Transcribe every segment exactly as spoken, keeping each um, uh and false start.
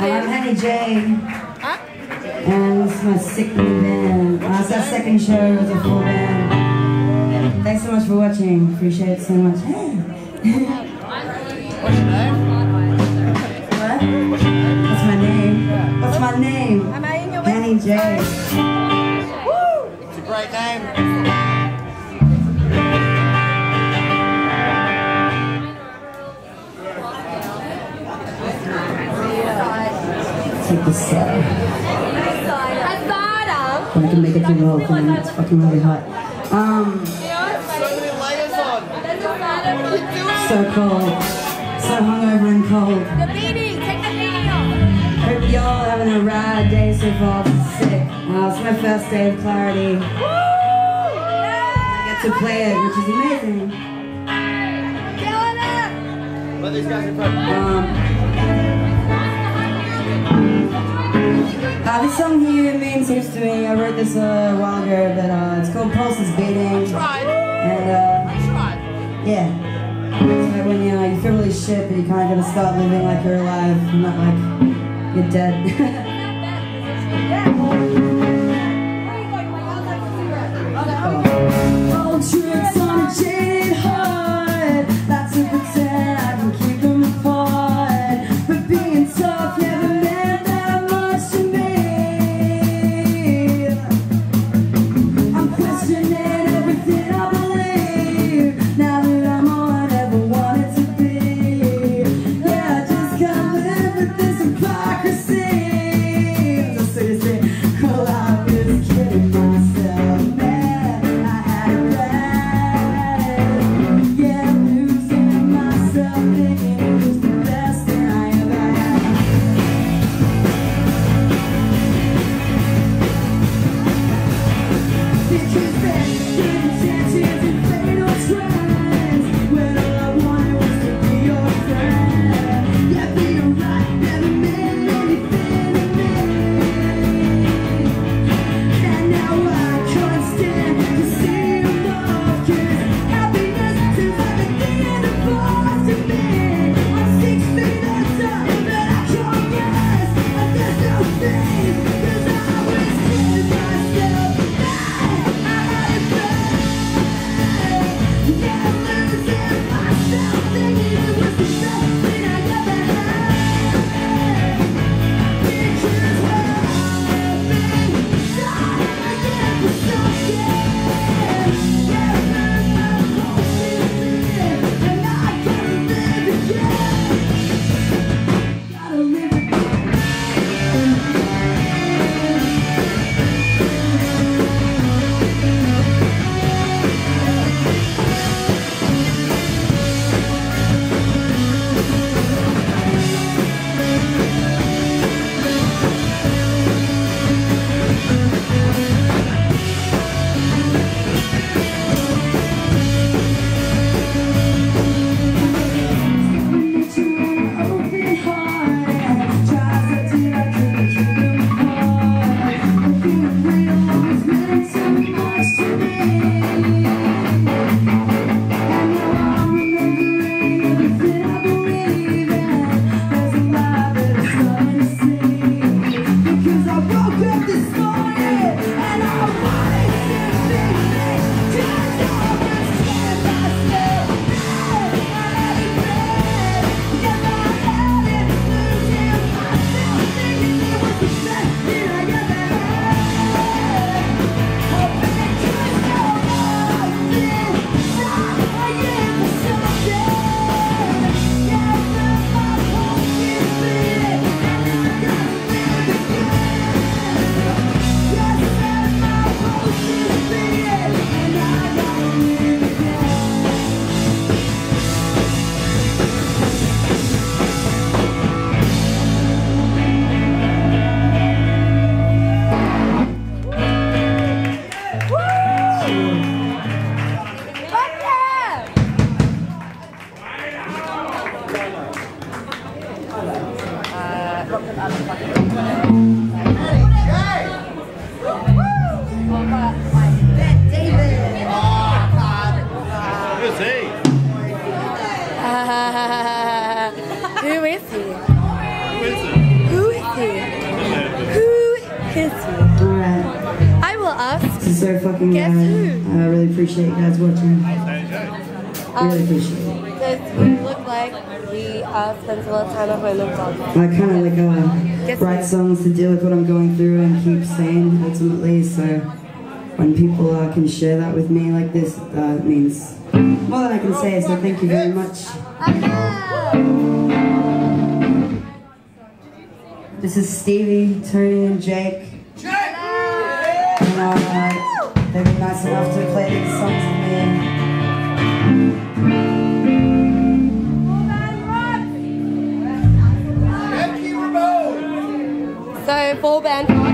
I'm Hanny J. And this is my sick new band. Uh, it's our second show as a full band. Thanks so much for watching. Appreciate it so much. Hey. What's your name? What? What's my name? What's my name? Hanny J. Woo! It's a great name. Take this set. I can make it through the whole thing. It's fucking really hot. Um, So many layers on. so cold. So hungover and cold. The beanie! Take the beanie off! Hope y'all having a rad day so far. It's sick. Uh, it's my first day of Clarity. Woo! I get to play it, which is amazing. Killing it! Let these guys in front. Um, uh, this song here means heaps to me. I wrote this uh, a while ago, but uh, it's called Pulses Beating. Tried. And uh, Tried. yeah. So when you, uh, you feel really shit, but you kind of gotta start living like you're alive, not like you're dead. Old tricks on a jaded heart, lots of pretend I can keep them apart, but being tough never meant that much to me. I'm questioning everything I believe, now that I'm all I ever wanted to be. Yeah, I just can't live with this hypocrisy. So seriously, well, I was kidding myself, man. I had a plan. Kiss you. Alright. I will ask. This is so fucking Guess good. who? I really appreciate you guys watching. Um, Really appreciate it. Does he look like he uh, spends a lot of time at home and vlogs? I kind of like uh, Guess write who? songs to deal with what I'm going through and keep sane ultimately. So when people uh, can share that with me like this, uh, it means more than I can say. So thank you very much. This is Stevie, Tony, and Jake. Jake! And uh, they've been nice enough to play these songs with me. So, full band rock.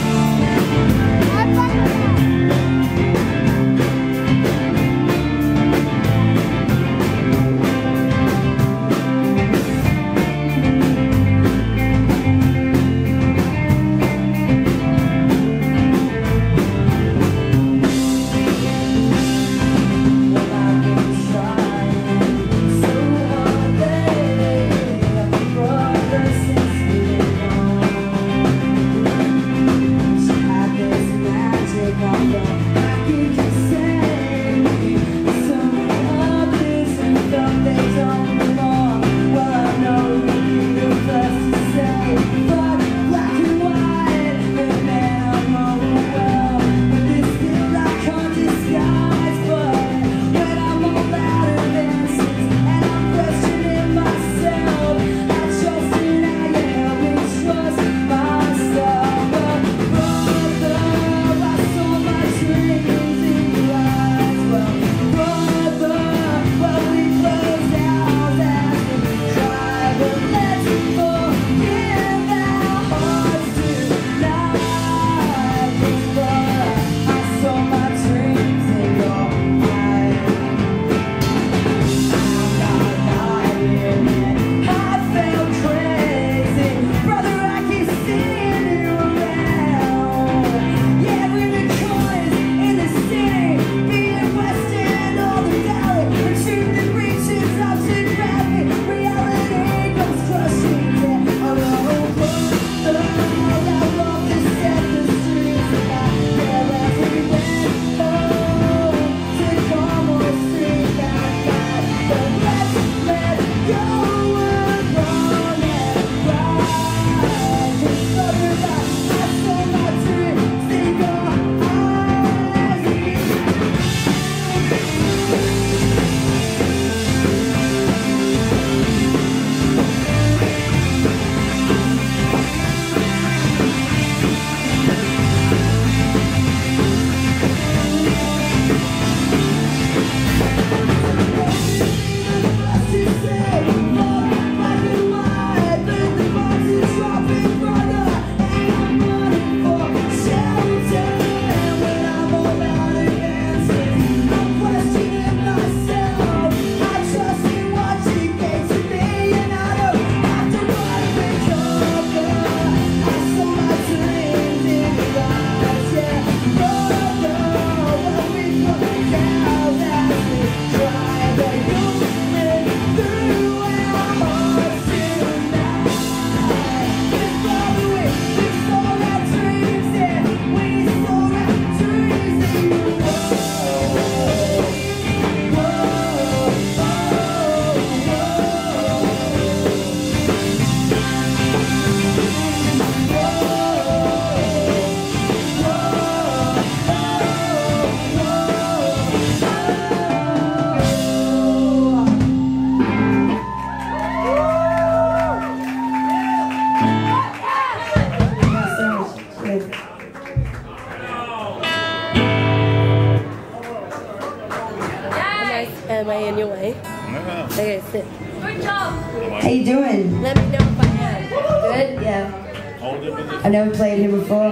Am I in your way? No. Okay, sit. Good job. How you doing? Let me know if I am. Good? Yeah. Hold it with I've never played here before.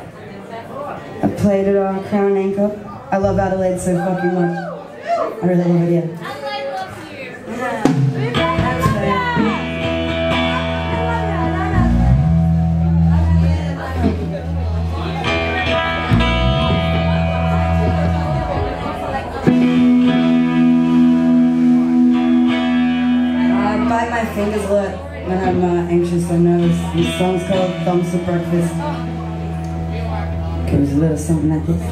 I played at uh, Crown Anchor. I love Adelaide so fucking much. I really love it, yeah. Adelaide loves you. I bite my fingers a lot when I'm uh, anxious or nervous. This song's called Thumbs for Breakfast. Goes a little something like this.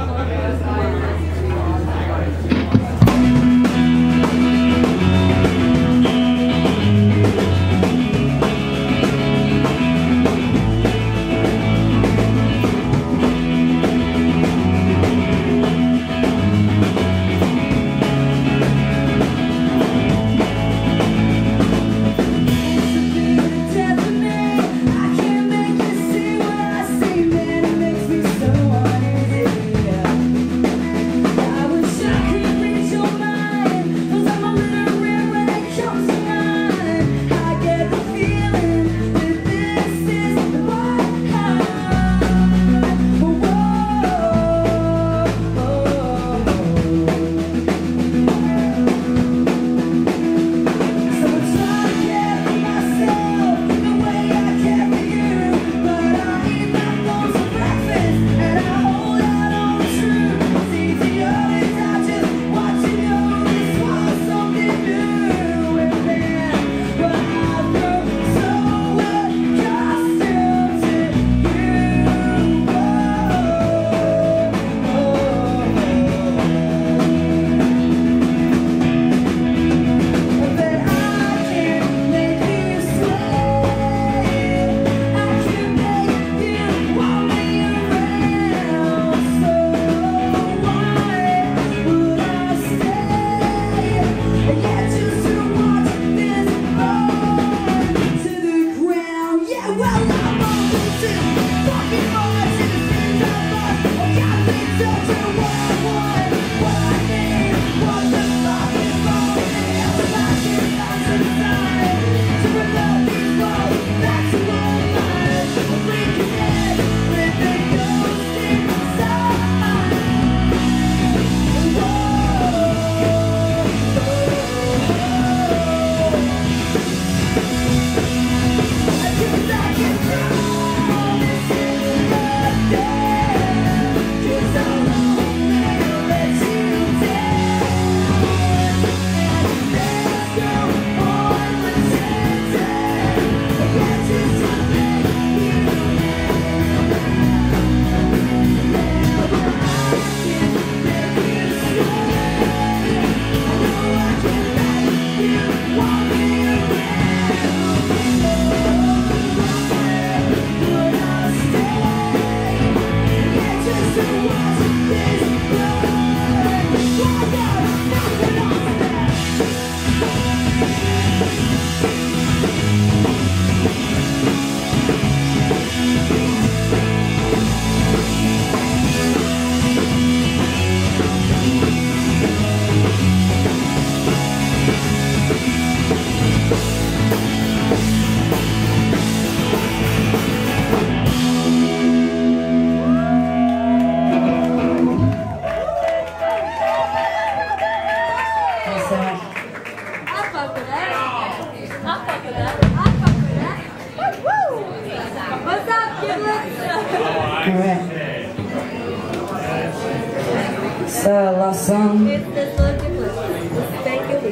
So, last song. It's the third difference. Thank you.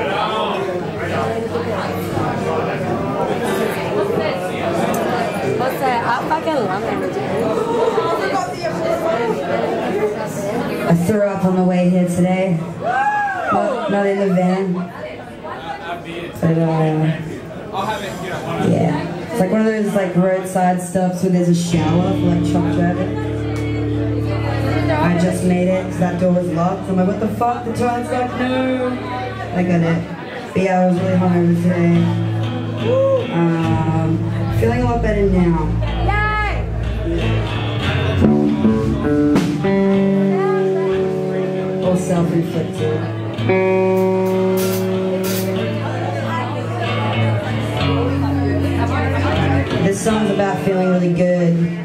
What's that? I fucking love it. I threw up on the way here today. Not, not in the van. But, uh, yeah. It's like one of those like roadside stops where there's a shower for like truck driving. I just made it because that door was locked. I'm like, what the fuck? The toilet's locked? No. I got it. But yeah, I was really hungover today. Um, feeling a lot better now. Yay! All self-inflicted. This song's about feeling really good.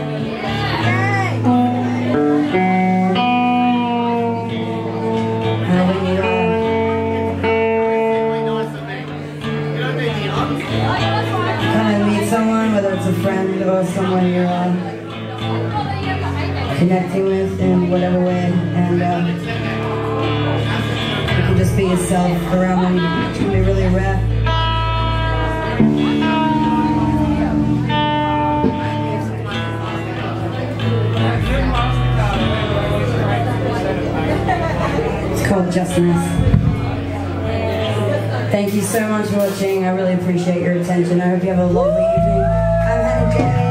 A friend or someone you're uh, connecting with in whatever way, and uh, you can just be yourself around them. It can be really rare. Thank you so much for watching. I really appreciate your attention. I hope you have a lovely evening. I'm Hanny J.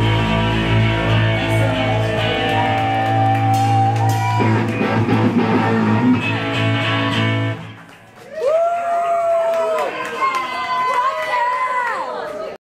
Thank you.